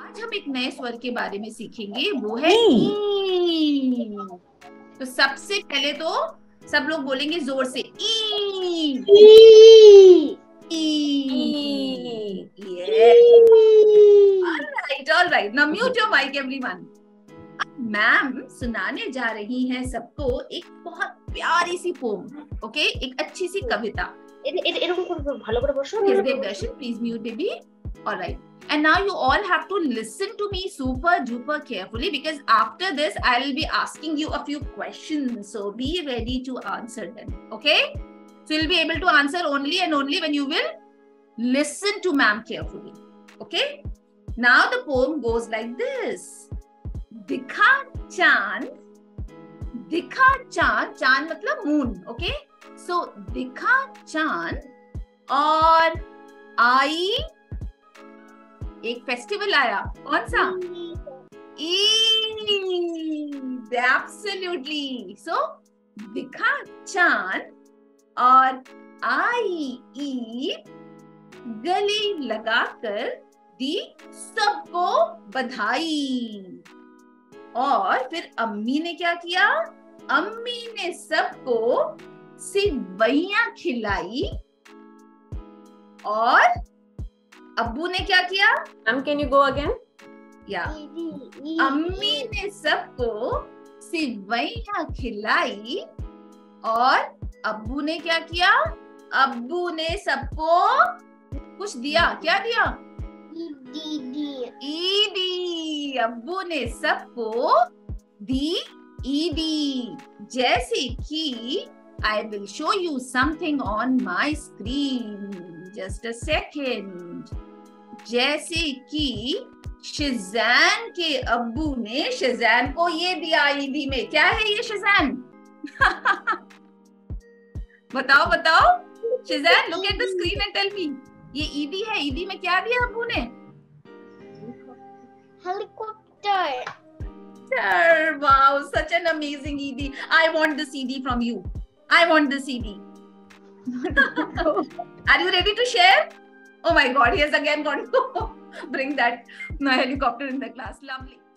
आज हम एक नए स्वर के बारे में सीखेंगे, वो है ई। तो सबसे पहले तो सब लोग बोलेंगे जोर से ई। All right, now mute your mic everyone. Ma'am सुनाने जा रही हैं सबको एक बहुत प्यारी सी पोम, ओके, एक अच्छी सी कविता। Yes, Devdarshan, please mute baby. All right. And now you all have to listen to me super duper carefully because after this I'll be asking you a few questions. So be ready to answer them. Okay? So you'll be able to answer only and only when you will listen to ma'am carefully. Okay? Now the poem goes like this. Dikha chand. Dikha chand. Chand matlab moon. Okay? So dikha chand. और आई एक festival आया, कौन सा? Eid, absolutely. सो दिखा चांद और आई ईद, गले लगाकर दी सबको बधाई। और फिर अम्मी ने क्या किया? अम्मी ने सबको सिवैयां खिलाई। और अब्बू ने क्या किया? Ma'am can you go again? या अम्मी ने सबको सिवैयां खिलाई और अब्बू ने क्या किया? अब्बू ने सबको कुछ दिया। क्या दिया? ईदी। अब्बू ने सबको दी ईदी। जैसे कि I will show you something on my screen. Just a second. जैसे कि शिज़ैन के अब्बू ने शिज़ैन को ये दिया ईदी में। क्या है ये शिज़ैन? बताओ बताओ शिज़ैन, look at the screen and tell me. ये ईदी है, ईदी में क्या दिया अब्बू ने? Helicopter. Wow, such an amazing ईदी. I want this ईदी from you. I want this CD. Are you ready to share? Oh my God, he has again got to bring that helicopter in the class. Lovely.